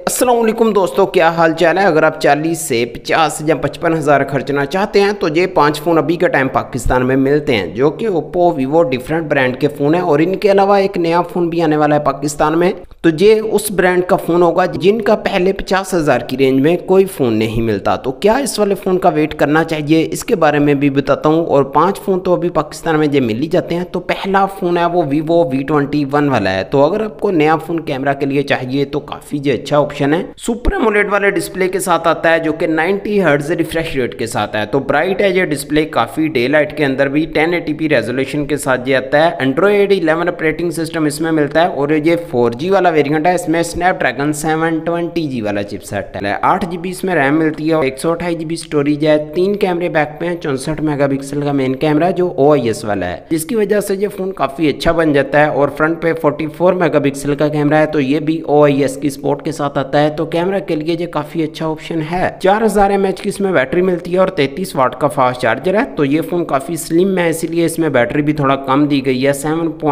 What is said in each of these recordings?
अस्सलाम वालेकुम दोस्तों, क्या हाल चाल है। अगर आप 40 से 50 या 55 हज़ार खर्चना चाहते हैं तो ये 5 फ़ोन अभी के टाइम पाकिस्तान में मिलते हैं, जो कि ओप्पो वीवो डिफरेंट ब्रांड के फ़ोन हैं। और इनके अलावा एक नया फ़ोन भी आने वाला है पाकिस्तान में, तो ये उस ब्रांड का फ़ोन होगा जिनका पहले 50 हज़ार की रेंज में कोई फ़ोन नहीं मिलता। तो क्या इस वाले फ़ोन का वेट करना चाहिए, इसके बारे में भी बताता हूँ। और 5 फ़ोन तो अभी पाकिस्तान में ये मिल ही जाते हैं। तो पहला फ़ोन है वो वीवो V21 वाला है। तो अगर आपको नया फ़ोन कैमरा के लिए चाहिए तो काफ़ी अच्छा ऑप्शन है। सुपर एमोलेड वाले डिस्प्ले के साथ आता है, जो कि 90 हर्ट्ज रिफ्रेश रेट के साथ है। तो ब्राइट है ये डिस्प्ले, काफ़ी डे लाइट के अंदर भी 1080p रेजोल्यूशन के साथ ये आता है। एंड्रॉयड 11 ऑपरेटिंग सिस्टम इसमें मिलता है और ये 4G वाला वेरिएंट है। इसमें स्नैपड्रैगन 720G वाला चिपसेट है। 8GB इसमें रैम मिलती है और 128GB स्टोरेज है। 3 कैमरे बैक पे हैं, 64 मेगापिक्सल का मेन कैमरा जो OIS वाला है, जिसकी वजह से ये फोन काफ़ी अच्छा बन जाता है। और फ्रंट पे 44 मेगापिक्सल का कैमरा है, तो ये भी OIS की सपोर्ट के साथ आता है। तो कैमरा के लिए ये काफी अच्छा ऑप्शन है। 4000 mAh की इसमें बैटरी मिलती है और 33 वाट का फास्ट चार्जर है। तो ये फोन काफी स्लिम है, इसीलिए इसमें बैटरी भी थोड़ा कम दी गई है।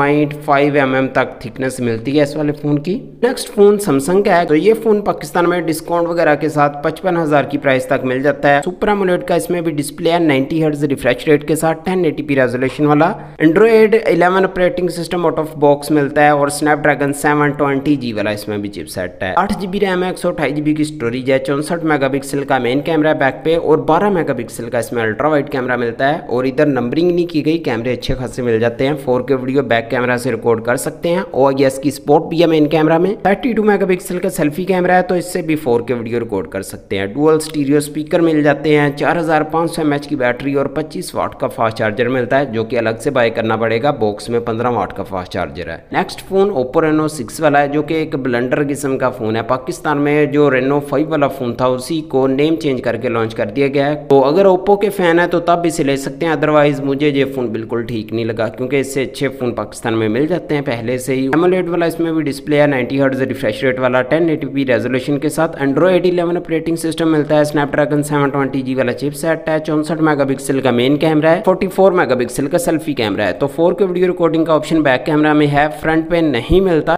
7.5 mm तक थिकनेस मिलती है इस वाले फोन की। नेक्स्ट फोन सैमसंग का है। तो ये फोन पाकिस्तान में डिस्काउंट वगैरह के साथ 55,000 की प्राइस तक मिल जाता है। सुपर एमोलेड का इसमें भी डिस्प्ले है, 90 हर्ट्ज रिफ्रेश रेट के साथ 1080p रेजोल्यूशन वाला। Android 11 operating system out of box मिलता है और स्नैपड्रैगन 720G वाला इसमें भी चिपसेट है। 8GB रैम है, 128GB की स्टोरेज है, 64 मेगापिक्सल का मेन कैमरा बैक पे और 12 मेगापिक्सल का इसमें अल्ट्रा वाइड कैमरा मिलता है। और इधर नंबरिंग नहीं की गई, कैमरे अच्छे खासे मिल जाते हैं। 4K वीडियो बैक कैमरा से रिकॉर्ड कर सकते हैं। OIS की सपोर्ट भी है मेन कैमरा में। 32 मेगापिक्सल का सेल्फी कैमरा है, तो इससे भी 4K वीडियो रिकॉर्ड कर सकते हैं। डुअल स्टीरियो स्पीकर मिल जाते हैं। 4500 mAh की बैटरी और 25 वाट का फास्ट चार्जर मिलता है, जो कि अलग से बाय करना पड़ेगा। बॉक्स में 15 वाट का फास्ट चार्जर है। नेक्स्ट फोन ओप्पो रेनो 6 वाला है, जो कि एक ब्लंडर किस्म का फोन है। पाकिस्तान में जो रेनो 5 वाला फोन था उसी को नेम चेंज करके लॉन्च कर दिया गया है। तो अगर ओप्पो के फैन है तो तब इसे ले सकते हैं, अदरवाइज मुझे ये फोन बिल्कुल ठीक नहीं लगा, क्योंकि इससे अच्छे फोन पाकिस्तान में मिल जाते हैं पहले से ही। एमोलेड वाला इसमें भी डिस्प्ले है, 90 हर्ट्ज रिफ्रेश रेट वाला, 1080p रेजोल्यूशन के साथ। एंड्रॉयड 11 ऑपरेटिंग सिस्टम मिलता है। स्नैपड्रैगन 720G वाला चिपसेट है। 64 मेगापिक्सल का मेन कैमरा है, 44 मेगापिक्सल का सेल्फी कैमरा है। तो 4K वीडियो रिकॉर्डिंग का ऑप्शन बैक कैमरा में है, फ्रंट पे नहीं मिलता।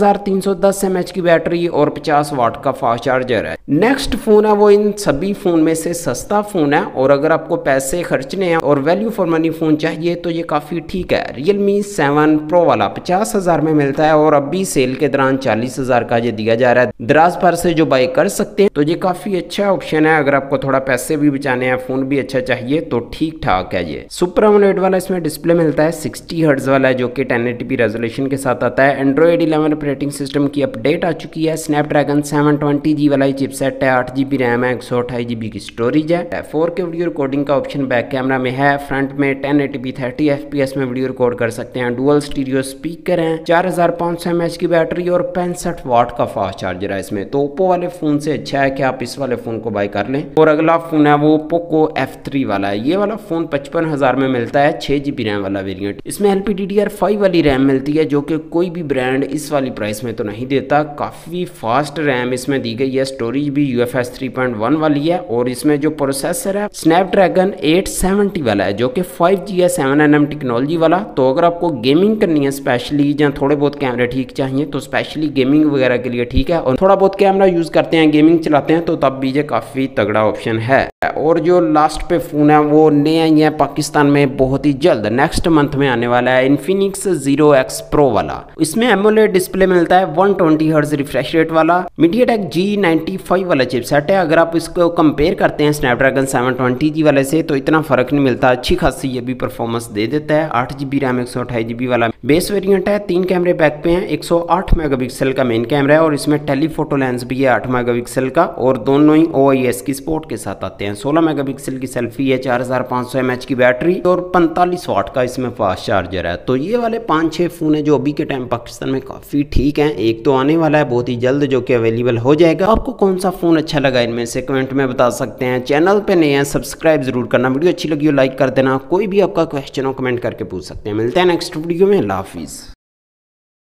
4310 mAh की बैटरी और 50 वाट का फास्ट चार्जर है। नेक्स्ट फोन है वो इन सभी फोन में से सस्ता फोन है, और अगर आपको पैसे खर्चने हैं और वैल्यू फॉर मनी फोन चाहिए तो ये काफी ठीक है। Realme 7 Pro वाला 50,000 में मिलता है और अभी सेल के दौरान 40,000 का ये दिया जा रहा है। दराज पर से जो बाय कर सकते हैं, तो ये काफी अच्छा ऑप्शन है। अगर आपको थोड़ा पैसे भी बचाने हैं, फोन भी अच्छा चाहिए, तो ठीक ठाक है ये। सुपर एमोलेड वाला इसमें डिस्प्ले मिलता है, 60 हर्ट्ज वाला है, जो कि 1080p रेजोल्यूशन के साथ आता है। एंड्रॉयड 11 ऑपरेटिंग सिस्टम की अपडेट आ चुकी है। स्नैपड्रैगन 720G वाला चिपसेट है, 8GB रैम है, 128GB की स्टोरेज है। 4K वीडियो रिकॉर्डिंग का ऑप्शन बैक कैमरा में है। फ्रंट में 1080p 30 FPS में वीडियो रिकॉर्ड कर सकते हैं। डुअल स्टीरियो स्पीकर हैं। 4500 mAh की बैटरी और 65 वाट का फास्ट चार्जर है इसमें। तो ओप्पो वाले फोन से अच्छा है कि आप इस वाले फोन को बाय कर लें। और अगला फोन है वो पोको F3 वाला है। ये वाला फोन 55,000 में मिलता है, 6GB रैम वाला वेरिएंट। इसमें LPDDR5 वाली रैम मिलती है, जो कि कोई भी ब्रांड इस वाली प्राइस में तो नहीं देता। काफी फास्ट रैम इसमें दी गई है। स्टोरेज भी UFS 3.1 वाली है। और इसमें जो प्रोसेसर है स्नैपड्रैगन 870 वाला है, जो कि 5G है, 7nm टेक्नोलॉजी वाला। तो अगर आपको गेमिंग करनी है स्पेशली, या थोड़े बहुत कैमरे ठीक चाहिए, तो स्पेशली गेमिंग वगैरह के लिए ठीक है। और थोड़ा बहुत कैमरा यूज करते हैं, गेमिंग चलाते हैं, तो तब भी ये काफी तगड़ा ऑप्शन है। और जो लास्ट पे फोन है वो नया ही है, पाकिस्तान में बहुत ही जल्द नेक्स्ट मंथ में आने वाला है, इन्फिनिक्स 0X Pro वाला। इसमें एमोलेड डिस्प्ले मिलता है, 120 हर्ट्ज रिफ्रेश रेट वाला, MediaTek G95 वाला चिपसेट है। अगर आप इसको कंपेयर करते हैं स्नैपड्रैगन 720G वाले से, तो इतना फर्क नहीं मिलता। अच्छी खासी ये भी परफॉर्मेंस दे देता है। 8GB रैम, 128GB वाला बेस वेरिएंट है। 3 कैमरे बैक पे हैं, 108 मेगापिक्सल का मेन कैमरा है और इसमें टेलीफोटो लेंस भी है 8 मेगापिक्सल का, और दोनों ही OIS की सपोर्ट के साथ आते हैं। 16 मेगापिक्सल की सेल्फी है, 4500 mAh की बैटरी और 45 वाट का इसमें फास्ट चार्जर है। तो ये वाले 5-6 फोन है जो अभी के टाइम पाकिस्तान में काफी ठीक है। एक तो आने वाला है बहुत ही जल्द, जो कि अवेलेबल हो जाएगा। आपको कौन सा फोन अच्छा लगा इनमें से कमेंट में बता सकते हैं। चैनल पे नए हैं, सब्सक्राइब जरूर करना। वीडियो अच्छी लगी हो लाइक कर देना। कोई भी आपका क्वेश्चन हो कमेंट करके पूछ सकते हैं। मिलते हैं नेक्स्ट वीडियो में। अल्लाह हाफिज़।